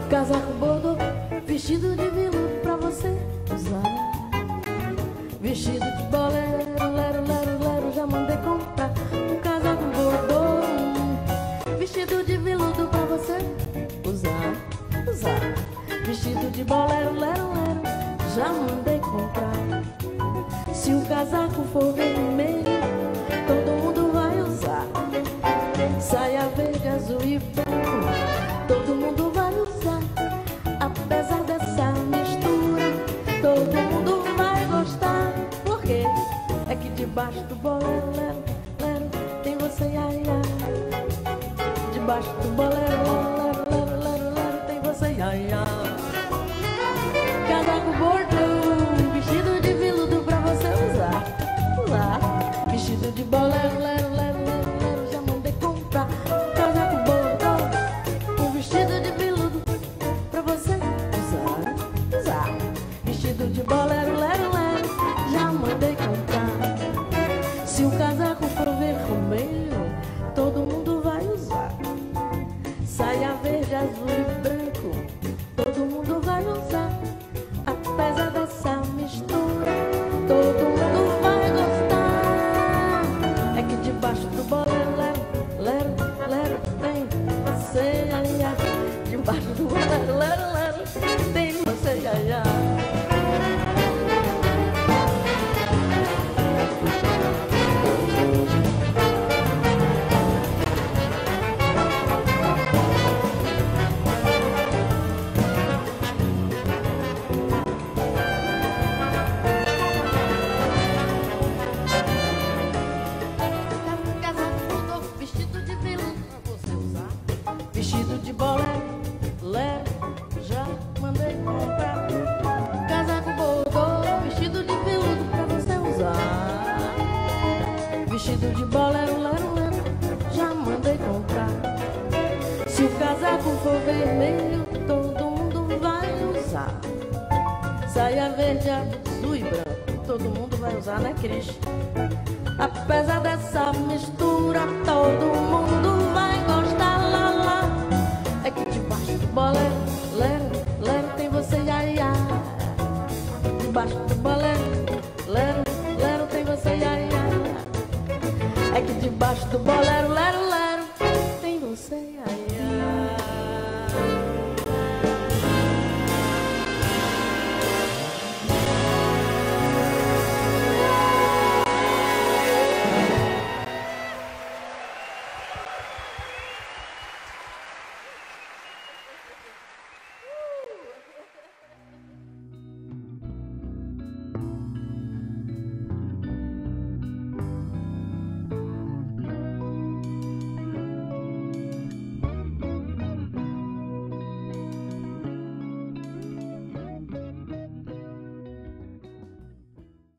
Casaco bordô, vestido de veludo pra você usar. Vestido de bolero, lero, lero, lero, já mandei comprar. Um casaco bordô, vestido de veludo pra você usar. Vestido de bolero, lero, lero, já mandei comprar. Se o casaco for vermelho, todo mundo vai usar. Saia verde, azul e branco, todo mundo vai usar. Apesar dessa mistura, todo mundo vai gostar. Porque é que debaixo do bolero, lero, lero, tem você, ai, ai. Debaixo do bolero, lero, lero, lero, lero, tem você, ai, ai. Casaco bordô, vestido de veludo pra você usar. Vestido de bolero, lero, lero, lero, lero, já mandei comprar. Casaco bordô, um vestido de veludo pra você usar. Vestido de bolero, lero, lero, já mandei comprar. Se o casaco for vermelho, todo mundo vai usar. Saia verde, azul e branco, todo mundo vai usar. Apesar dessa mistura, todo mundo vai gostar. É que debaixo do bolero, lero, lero, lero, tem você, ai, ai. Debaixo do bolero, lero, lero, tem você, ai, ai. Vestido de bolero, lero, já mandei comprar. Casaco bordô, vestido de veludo pra você usar. Vestido de bolero, lero, lero, já mandei comprar. Se o casaco for vermelho, todo mundo vai usar. Saia verde, azul e branco, todo mundo vai usar, né, Cris? Apesar dessa mistura, todo mundo vai gostar, lá, lá. É que debaixo do bolero, lero,